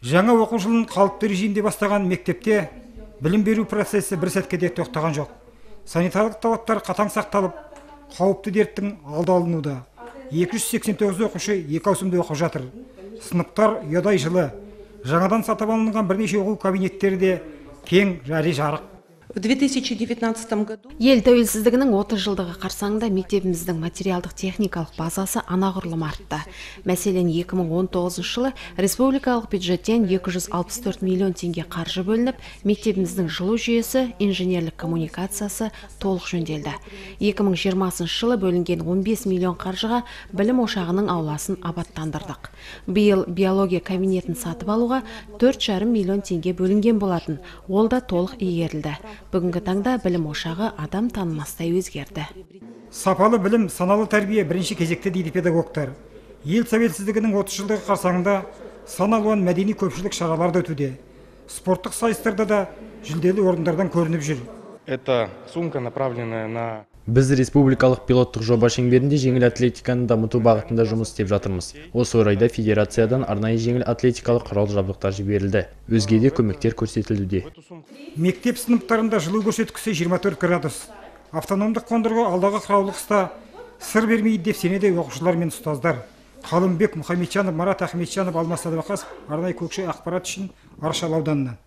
Жаңа оқу жылын қалыпты режимде бастаған мектепте білім беру процесі бір сәтке де тоқтаған жоқ. Санитарлық талаптар қатаң сақталып, қауіпті дерттің алды алынуда. 289 оқушы 2 ауысымда оқып жатыр. Сыныптар ұядай жылы. Жаңадан сатып алынған бірнеше оқу кабинеттері де кең және жарық. В 2019 году Ел тәуелсіздігінің 30 жылдығы қарсаңында мектебіміздің материалдық техникалық базасы анағұрлым артты. Мәселен, 2019 жылы республикалық бюджеттен 264 миллион теңге қаржы бөлініп, мектебіміздің жылу жүйесі, инженерлік коммуникациясы толық жөнделді. 2020 жылы бөлінген 15 миллион қаржыға білім ошағының ауласын абаттандырдық. Биыл биология кабинетін сатып алуға 4,5 миллион теңге бөлінген болатын. Ол да толық игерілді. Бүгінгі таңда білім ошағы адам танымастай өзгерді. Сапалы білім, саналы тәрбие бірінші кезекте дейді педагогтар. Ел тәуелсіздігінің 30 жылдығы қарсаңында сан алуан мәдени көпшілік шаралар өтуде. Спорттық сайыстарда да жүлделі орындардан көрініп жүр. Эта сумка направленная на... Біз республикалық пилоттық жоба шеңберінде жеңіл атлетиканы дамыту бағытында жұмыс істеп жатырмыз. Осы орайда федерациядан арнайы жеңіл атлетикалық құрал-жабдықтар жіберілді. Өзге де көмектер көрсетілуде. Мектеп сыныптарында жылу көрсеткіші 24 градус. Автономдық қондырғы алдағы қыраулықста сыр бермейді деп сенеді оқушылар мен ұстаздар. Қалымбек Мұхамеджанов, Марат Ахметжанов, Алмас Садуақасов, арнайы көкше ақпарат үшін Аршалы ауданынан.